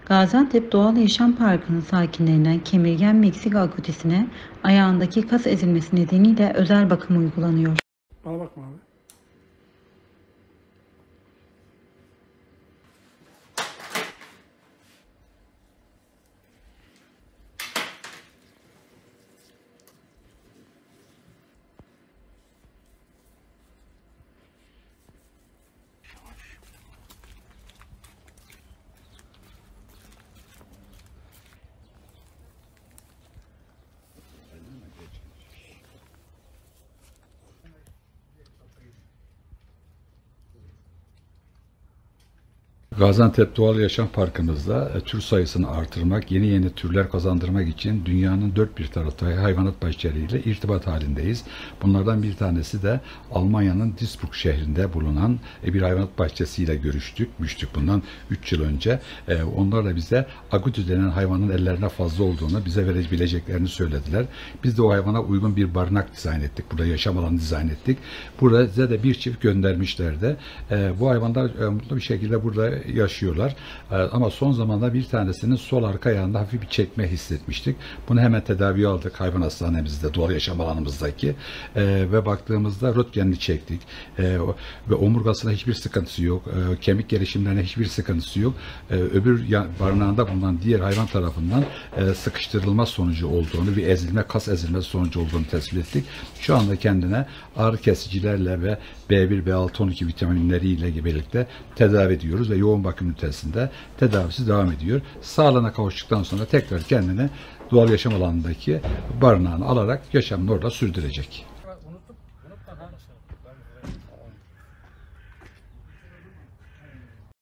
Gaziantep Doğal Yaşam Parkı'nın sakinlerinden kemirgen Meksik akutisine ayağındaki kas ezilmesi nedeniyle özel bakım uygulanıyor. Bana bakma abi. Gaziantep Doğal Yaşam Parkımızda tür sayısını artırmak, yeni türler kazandırmak için dünyanın dört bir tarafta hayvanat bahçeleriyle irtibat halindeyiz. Bunlardan bir tanesi de Almanya'nın Duisburg şehrinde bulunan bir hayvanat bahçesiyle görüştük bundan 3 yıl önce. Onlar da bize aguti denen hayvanın ellerine fazla olduğunu, bize verebileceklerini söylediler. Biz de o hayvana uygun bir barınak dizayn ettik. Burada yaşam alanı dizayn ettik. Burada bize de bir çift göndermişlerdi. Bu hayvanlar mutlu bir şekilde burada yaşıyorlar. Ama son zamanda bir tanesinin sol arka ayağında hafif bir çekme hissetmiştik. Bunu hemen tedaviye aldık hayvan hastanemizde, doğal yaşam alanımızdaki ve baktığımızda röntgenini çektik. Ve omurgasında hiçbir sıkıntısı yok. Kemik gelişimlerine hiçbir sıkıntısı yok. Öbür barınağında bulunan diğer hayvan tarafından sıkıştırılma sonucu olduğunu, bir ezilme, kas ezilmesi sonucu olduğunu tespit ettik. Şu anda kendine ağrı kesicilerle ve B1, B6, 12 vitaminleriyle birlikte tedavi ediyoruz ve yoğun bakım ünitesinde tedavisi devam ediyor. Sağlığına kavuştuktan sonra tekrar kendini doğal yaşam alanındaki barınağını alarak yaşamını orada sürdürecek.